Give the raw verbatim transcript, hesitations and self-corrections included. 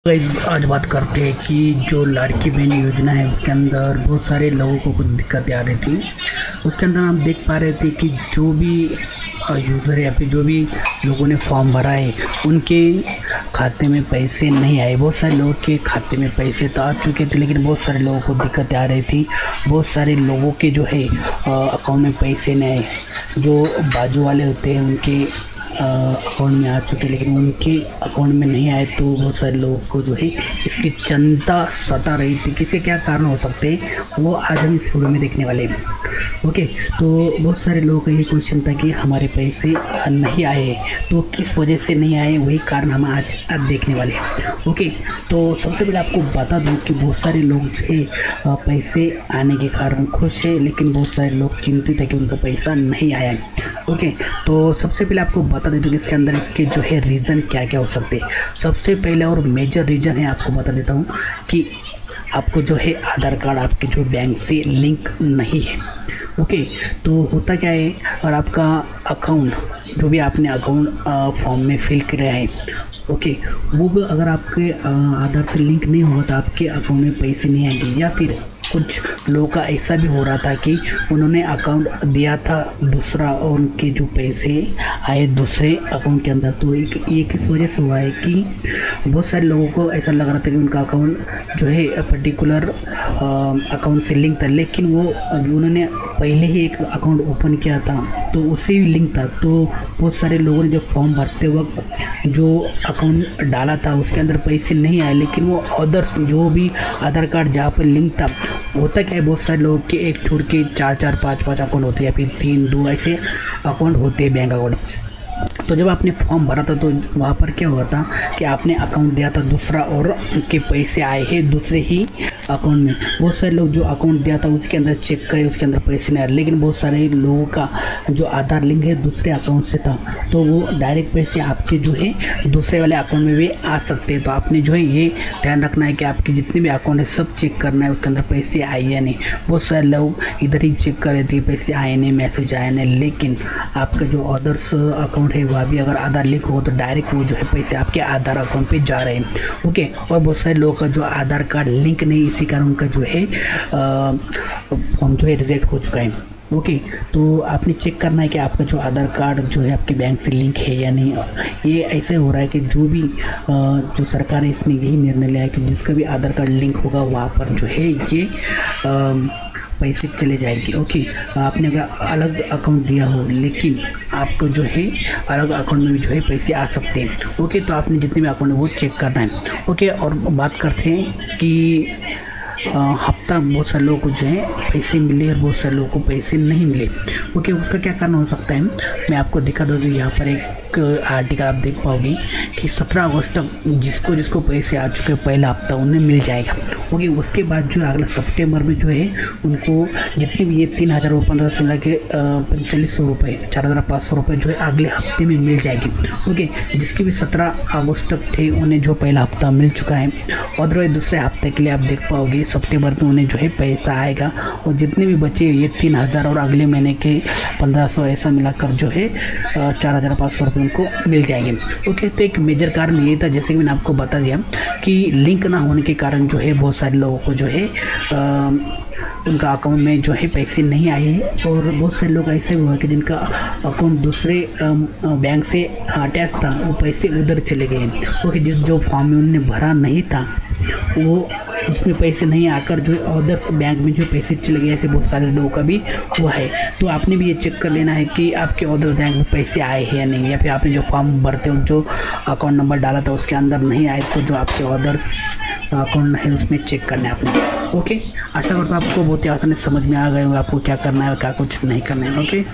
Guys, आज बात करते हैं कि जो लाड़की बहन योजना है उसके अंदर बहुत सारे लोगों को कुछ दिक्कतें आ रही थी। उसके अंदर हम देख पा रहे थे कि जो भी यूज़र है या फिर जो भी लोगों ने फॉर्म भरा है उनके खाते में पैसे नहीं आए। बहुत सारे लोगों के खाते में पैसे तो आ चुके थे, लेकिन बहुत सारे लोगों को दिक्कतें आ रही थी। बहुत सारे लोगों के जो है अकाउंट में पैसे नहीं आए। जो बाजू वाले होते हैं उनके अकाउंट में आ चुके, लेकिन उनके अकाउंट में नहीं आए। तो बहुत सारे लोगों को जो है इसकी चिंता सता रही थी कि इसके क्या कारण हो सकते हैं, वो आज हम इस वीडियो में देखने वाले हैं। ओके, तो बहुत सारे लोगों का ये क्वेश्चन था कि हमारे पैसे नहीं आए, तो किस वजह से नहीं आए, वही कारण हम आज आज देखने वाले हैं। ओके, तो सबसे पहले आपको बता दूं कि बहुत सारे लोग जो है पैसे आने के कारण खुश है, लेकिन बहुत सारे लोग चिंतित है कि उनका पैसा नहीं आया। ओके, तो सबसे पहले आपको बता देता हूँ कि इसके अंदर इसके जो है रीज़न क्या क्या हो सकते हैं। सबसे पहले और मेजर रीज़न है, आपको बता देता हूँ कि आपको जो है आधार कार्ड आपके जो बैंक से लिंक नहीं है। ओके, तो होता क्या है, और आपका अकाउंट जो भी आपने अकाउंट फॉर्म में फिल किया है, ओके, वो भी अगर आपके आधार से लिंक नहीं होगा तो आपके अकाउंट में पैसे नहीं आएंगे। या फिर कुछ लोगों का ऐसा भी हो रहा था कि उन्होंने अकाउंट दिया था दूसरा और उनके जो पैसे आए दूसरे अकाउंट के अंदर। तो एक ये किस वजह से हुआ है कि बहुत सारे लोगों को ऐसा लग रहा था कि उनका अकाउंट जो है पर्टिकुलर अकाउंट से लिंक था, लेकिन वो उन्होंने पहले ही एक अकाउंट ओपन किया था तो उससे भी लिंक था। तो बहुत सारे लोगों ने जब फॉर्म भरते वक्त जो अकाउंट डाला था उसके अंदर पैसे नहीं आए, लेकिन वो अदर्स जो भी आधार कार्ड जहाँ पर लिंक था, होता क्या है, बहुत सारे लोगों के एक छोड़ के चार चार पाँच पाँच अकाउंट होते हैं या फिर तीन दो ऐसे अकाउंट होते हैं बैंक अकाउंट। तो जब आपने फॉर्म भरा था तो वहाँ पर क्या हुआ था कि आपने अकाउंट दिया था दूसरा और उनके पैसे आए हैं दूसरे ही अकाउंट में। बहुत सारे लोग जो अकाउंट दिया था उसके अंदर चेक करे, उसके अंदर पैसे नहीं आए, लेकिन बहुत सारे लोगों का जो आधार लिंक है दूसरे अकाउंट से था, तो वो डायरेक्ट पैसे आपके जो है दूसरे वाले अकाउंट में भी आ सकते हैं। तो आपने जो है ये ध्यान रखना है कि आपके जितने भी अकाउंट है सब चेक करना है उसके अंदर पैसे आए या नहीं। बहुत सारे लोग इधर ही चेक कर रहे थे पैसे आए नहीं, मैसेज आए नहीं, लेकिन आपका जो अदर्स अकाउंट है वह भी अगर आधार लिंक हो तो डायरेक्ट वो जो है पैसे आपके आधार अकाउंट पे जा रहे हैं। ओके, और बहुत सारे लोगों का जो आधार कार्ड लिंक नहीं, इसी कारण उनका जो है फॉर्म जो है रिजेक्ट हो चुका है। ओके, तो आपने चेक करना है कि आपका जो आधार कार्ड जो है आपके बैंक से लिंक है या नहीं। ये ऐसे हो रहा है कि जो भी जो सरकार है इसने यही निर्णय लिया है कि जिसका भी आधार कार्ड लिंक होगा वहाँ पर जो है ये आ, पैसे चले जाएंगे। ओके, आपने अगर अलग अकाउंट दिया हो लेकिन आपको जो है अलग अकाउंट में भी जो है पैसे आ सकते हैं। ओके, तो आपने जितने भी अकाउंट है वो चेक करना है। ओके, और बात करते हैं कि हफ्ता बहुत सारे लोगों को जो है पैसे मिले और बहुत सारे लोगों को पैसे नहीं मिले। ओके, उसका क्या कारण हो सकता है, मैं आपको दिखा दूँ। यहाँ पर एक आर्टिकल आप देख पाओगे कि सत्रह अगस्त तक जिसको जिसको पैसे आ चुके पहला हफ्ता उन्हें मिल जाएगा। ओके, उसके बाद जो अगला सितंबर में जो है उनको जितने भी ये तीन हज़ार और पंद्रह सौ मिला के पैंतालीस सौ रुपये चार हज़ार पाँच सौ रुपये जो है अगले हफ्ते में मिल जाएगी। ओके, जिसके भी सत्रह अगस्त तक थे उन्हें जो पहला हफ्ता मिल चुका है, और दूसरे हफ्ते के लिए आप देख पाओगे सितंबर में उन्हें जो है पैसा आएगा। और जितने भी बचे ये तीन हज़ार और अगले महीने के पंद्रह सौ ऐसा मिलाकर जो है चार हज़ार पाँच सौ रुपये उनको मिल जाएंगे। ओके, तो एक मेजर कारण ये था, जैसे कि मैंने आपको बता दिया कि लिंक ना होने के कारण जो है बहुत सारे लोगों को जो है आ, उनका अकाउंट में जो है पैसे नहीं आए हैं। और बहुत सारे लोग ऐसा भी हुआ कि जिनका अकाउंट दूसरे बैंक से अटैच था वो पैसे उधर चले गए। ओके, जिस जो फॉर्म में उन्होंने भरा नहीं था वो उसमें पैसे नहीं आकर जो अदर्स बैंक में जो पैसे चले गए, ऐसे बहुत सारे लोगों का भी हुआ है। तो आपने भी ये चेक कर लेना है कि आपके अदर बैंक में पैसे आए हैं या नहीं, या फिर आपने जो फॉर्म भरते हो जो अकाउंट नंबर डाला था उसके अंदर नहीं आए तो जो आपके अदर्स अकाउंट है उसमें चेक करना है आपने। ओके, आशा करता हूँ आपको बहुत ही आसानी से समझ में आ गए होगा आपको क्या करना है और क्या कुछ नहीं करना है। ओके।